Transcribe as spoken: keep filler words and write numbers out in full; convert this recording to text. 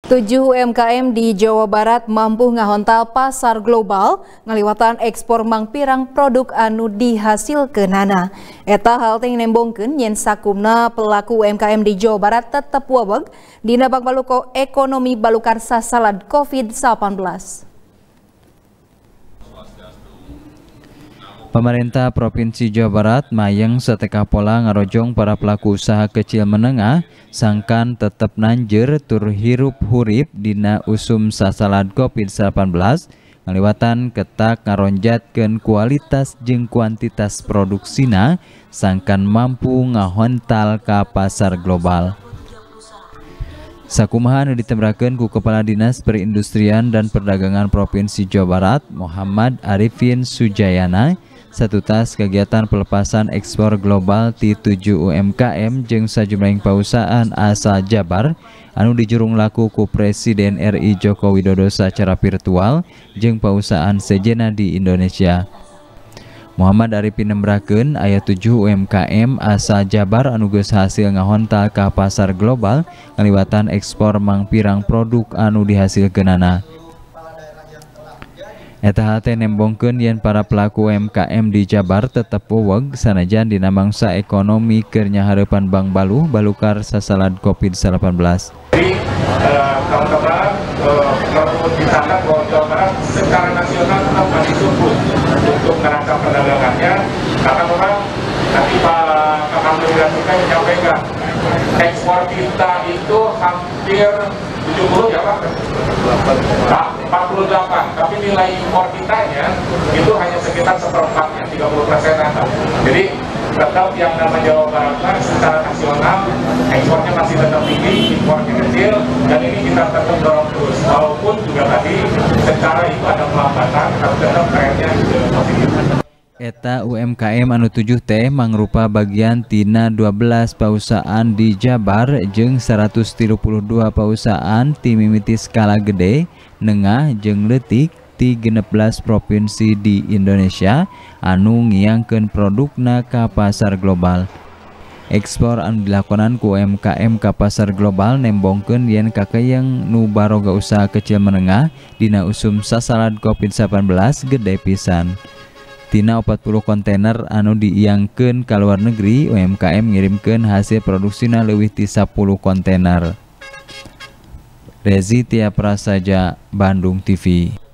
Tujuh U M K M di Jawa Barat mampu ngahontal pasar global ngaliwatan ekspor mangpirang produk anu dihasilkeunana. Eta hal teh nembongkeun yen sakumna pelaku U M K M di Jawa Barat tetep weweg dina bangbaluko ekonomi balukar sasalad COVID sembilan belas. Pemerintah Provinsi Jawa Barat mayeng sateka pola ngarojong para pelaku usaha kecil menengah sangkan tetap nanjeur tur hirup hurip dina usum sasalad COVID sembilan belas ngaliwatan ketak ngaronjatkeun kualitas jeung kuantitas produksina sangkan mampu ngahontal ka pasar global. Sakumaha anu ditembrakeun ku Kepala Dinas Perindustrian dan Perdagangan Provinsi Jawa Barat Muhammad Arifin Sujayana satutas kegiatan pelepasan ekspor global ti tujuh U M K M jeung sajumlahing perusahaan asal Jabar anu dijurung laku ku Presiden R I Joko Widodo secara virtual jeung perusahaan sejenna di Indonesia. Muhammad Arifin nembrakeun aya tujuh U M K M asal Jabar anu geus hasil ngahontal ka pasar global ngaliwatan ekspor mangpirang produk anu dihasilkeunana. Eta hal teh nembongkeun yen para pelaku U M K M di Jabar tetep weweg sanajan dina mangsa ekonomi keur nyahareupan Bang Baluh balukar sasalad COVID sembilan belas. Jadi teman-teman perlu dicatat bahwa Jawa Barat secara nasional tetap masih surplus untuk neraca perdagangannya karena memang tadi Pak Kakang Menteri juga menyampaikan ekspor kita itu hampir tujuh puluh ya Pak? empat puluh delapan, tapi nilai impor kitanya itu hanya sekitar seperempatnya, tiga puluh persen. Jadi tetap yang nama Jawa Barat kan secara nasional ekspornya masih tetap tinggi, impornya kecil, dan ini kita tetap dorong terus. Walaupun juga tadi secara itu ada pelambatan, tapi tetap trennya juga positif. Eta U M K M anu tujuh teh mangrupa bagian tina dua belas perusahaan di Jabar jeung seratus tilu puluh dua perusahaan ti mimiti skala gede, nengah jeung leutik ti genep belas provinsi di Indonesia anu ngiangkeun produkna ka pasar global. Ekspor anu dilakonan ku U M K M ka pasar global nembongkeun yen kakayeng nu baroga usaha kecil menengah dina usum sasalad COVID sembilan belas gede pisan. Tina empat puluh kontainer anu diiangkeun ka luar negeri, U M K M ngirimkeun hasil produksina leuwih ti sepuluh kontainer. Rezi Tia Prasaja, Bandung T V.